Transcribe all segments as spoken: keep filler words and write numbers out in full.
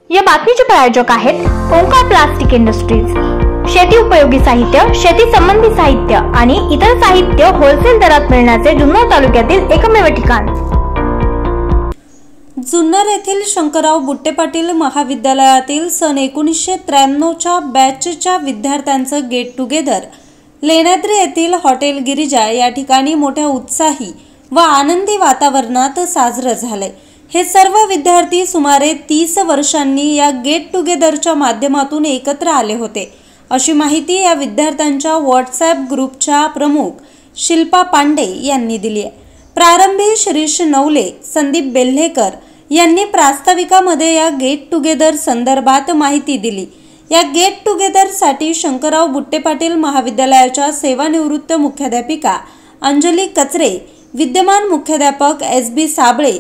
या बातमीचे प्रायोजक आहेत ओंकार प्लास्टिक इंडस्ट्रीज। शेती उपयोगी साहित्य, शेती संबंधी साहित्य आणि इतर साहित्य होलसेल दरात मिळण्याचे जुन्नर तालुक्यातील एकमेव ठिकाण। जुन्नर येथील शंकरराव बुट्टे पाटील महाविद्यालयातील सन एकोणीसशे त्र्याण्णवच्या बॅचच्या विद्यार्थ्यांचं गेट टुगेदर लेण्याद्री येथील हॉटेल गिरिजा या ठिकाणी मोठ्या उत्साही व आनंदी वातावरणात साजरं झालंय। हे सर्व विद्यार्थी सुमारे तीस वर्षांनी या गेट टुगेदरच्या माध्यमातून एकत्र आले होते, अशी माहिती या विद्यार्थ्यांच्या व्हॉट्सॲप ग्रुपच्या प्रमुख शिल्पा पांडे यांनी दिली आहे। प्रारंभी शिरीष नवले, संदीप बेल्हेकर यांनी प्रास्ताविकामध्ये या गेट टुगेदर संदर्भात माहिती दिली। या गेट टुगेदरसाठी शंकरराव बुट्टे पाटील महाविद्यालयाच्या सेवानिवृत्त मुख्याध्यापिका अंजली कचरे, विद्यमान मुख्याध्यापक एस बी साबळे,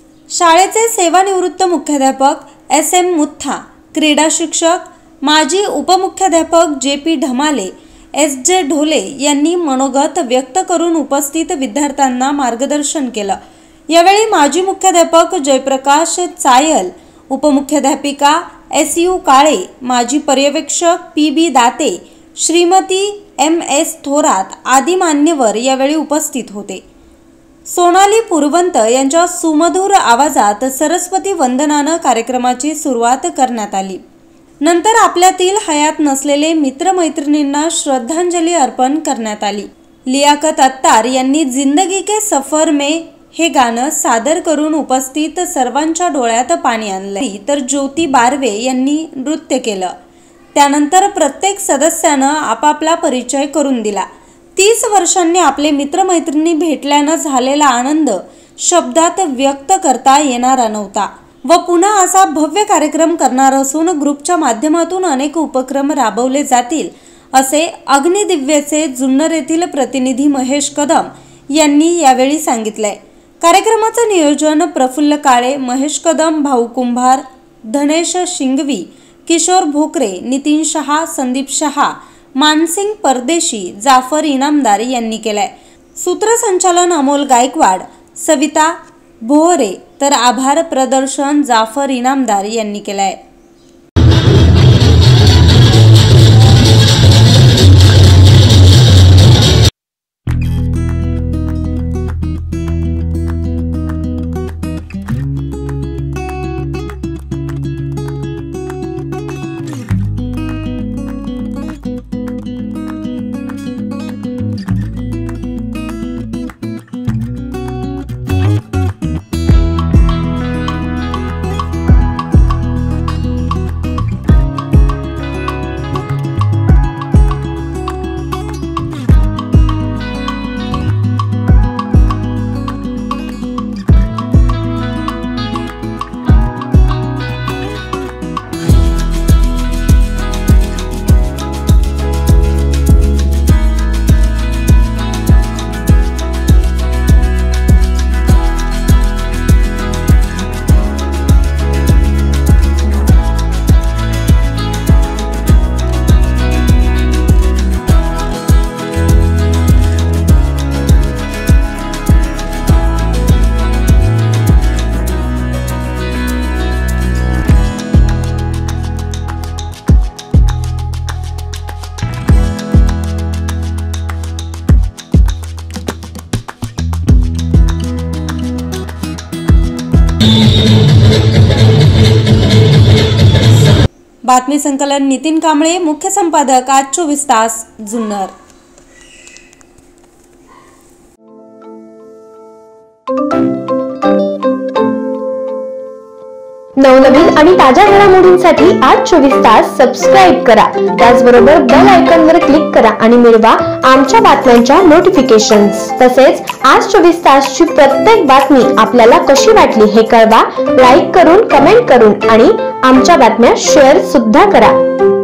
शाळेचे सेवानिवृत्त मुख्याध्यापक एस एम मुथा, क्रीडा शिक्षक माजी उपमुख्याध्यापक जे पी ढमाले, एस जे ढोले यांनी मनोगत व्यक्त करून उपस्थित विद्यार्थ्यांना मार्गदर्शन केलं। यावेळी माजी मुख्याध्यापक जयप्रकाश चायल, उपमुख्याध्यापिका एस यू काळे, माजी पर्यवेक्षक P B Date, Shrimati M S Thorat आदी मान्यवर यावेळी उपस्थित होते। सोनाली पुरवंत यांच्या सुमधुर आवाजात सरस्वती वंदनानं कार्यक्रमाची सुरुवात करण्यात आली। नंतर आपल्यातील हयात नसलेले मित्रमैत्रिणींना श्रद्धांजली अर्पण करण्यात आली। लियाकत अत्तार यांनी जिंदगी के सफर में हे गाणं सादर करून उपस्थित सर्वांच्या डोळ्यात पाणी आणलं, तर ज्योती बारवे यांनी नृत्य केलं। त्यानंतर प्रत्येक सदस्यानं आपापला परिचय करून दिला। तीस वर्षांनी आपले मित्रमैत्रिणी भेटल्यानं झालेला आनंद शब्दात व्यक्त करता येणारा नव्हता व पुन्हा असा भव्य कार्यक्रम करणार असून ग्रुपच्या माध्यमातून अनेक उपक्रम राबवले जातील, असे अग्निदिव्यचे जुन्नर येथील प्रतिनिधी महेश कदम यांनी यावेळी सांगितले। कार्यक्रमाचं नियोजन प्रफुल्ल काळे, महेश कदम, भाऊ कुंभार, धनेश शिंगवी, किशोर भोकरे, नितीन शहा, संदीप शहा, मानसिंग परदेशी, जाफर इनामदार यांनी केलाय। सूत्रसंचालन अमोल गायकवाड, सविता भोरे, तर आभार प्रदर्शन जाफर इनामदार यांनी केलाय। बातमी संकलन नितीन कांबळे, मुख्य संपादक आज चोवीस तास जुन्नर। नवनवीन आणि ताज्या घडामोडींसाठी आज चोवीस तास सबस्क्राईब करा। त्याचबरोबर बेल आयकॉनवर क्लिक करा आणि मिळवा आमच्या बातम्यांच्या नोटिफिकेशन्स। तसेच आज चोवीस तासची प्रत्येक बातमी आपल्याला कशी वाटली हे कळवा, लाईक करून, कमेंट करून आणि आमच्या बातम्या शेअर सुद्धा करा।